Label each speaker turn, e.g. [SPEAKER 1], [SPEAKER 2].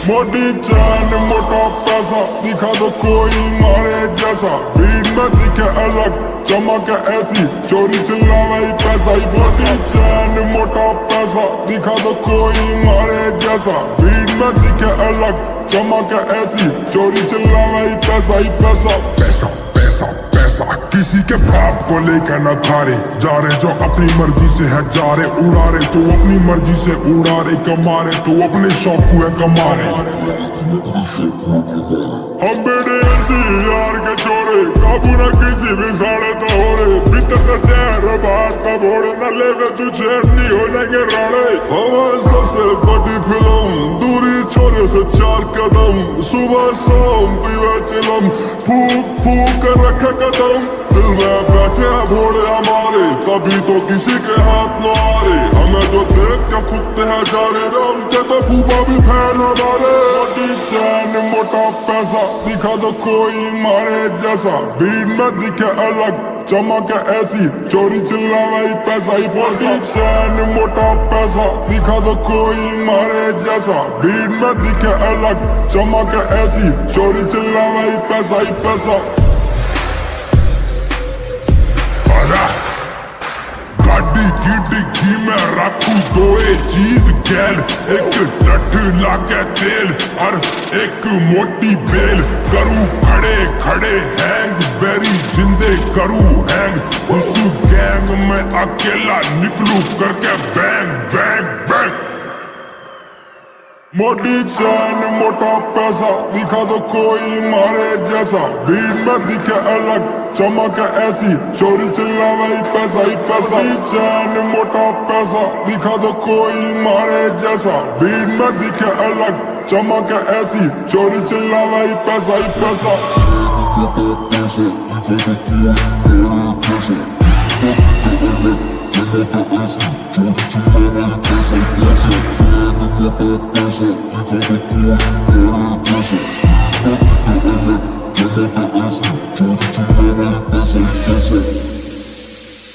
[SPEAKER 1] मोटी चैन मोटा पैसा दिखा दो कोई मारे जैसा, भीड़ में दिखे अलग चमक ऐसी, चोरी चिल्लावाई पैसा ही। मोटी चैन मोटा पैसा दिखा दो कोई मारे जैसा, भीड़ में दिखे अलग चमक ऐसी, चोरी चिल्लावाई पैसा ही पैसा। पैसा पैसा पैसा किसी के बाप को लेकर न खारे, जा रहे जो अपनी मर्जी से है जा रहे, उड़ा रहे तो अपनी मर्जी से उड़ा रहे, कमा रहे तो अपने शौक हुए कमा रहे। हम बेड़े ऐसी यार के चोरे, काबू न किसी भी साड़े तो हो रहे, भीतर का चेहरा बाहर का भोड़े, न लेवे तू चैन नहीं हो जाएंगे राड़े। हमारे सबसे बड़ी फिल्म दूरी छोरे से 4 कदम, सुबह शाम पीवे चिलम, फूक फूक कर रखे कदम, दिल में बैठे भोड़े हमारे, तभी तो किसी के हाथ न आ रहे, हमें जो देख के फूकते हैं जा रहे, उनके तो फूफा भी फैन हमारे। मोटी चैन मोटा पैसा दिखा दो कोई मारे जैसा, भीड़ में दिखे अलग चमक ऐसी, चोरी चिल्लावाई पैसा ही। मोटी चैन मोटा पैसा दिखा दो कोई मारे जैसा, भीड़ में दिखे अलग चमक ऐसी, चोरी चिल्लावाई पैसा ही पैसा। गाड़ी की डिग्गी में रखू दो चीज गैल, एक लठ लाके तेल और एक मोटी बेल, करूँ खड़े खड़े हैंग बेरी जिंदे करूँ हैंग, उस गैंग में अकेला निकलूं करके बैंग बैंग बैंग। मोटी चैन मोटा पैसा दिखा दो कोई मारे जैसा, भीड़ में दिखे अलग चमक ऐसी, चोरी चिल्लावाई पैसा ही पैसा। चैन मोटा पैसा दिखा दो कोई मारे जैसा, भीड़ में दिखे अलग चमक ऐसी, चोरी चिल्लावाई पैसा ही पैसा। चोरी चिल्लावाई पैसा ही पैसा।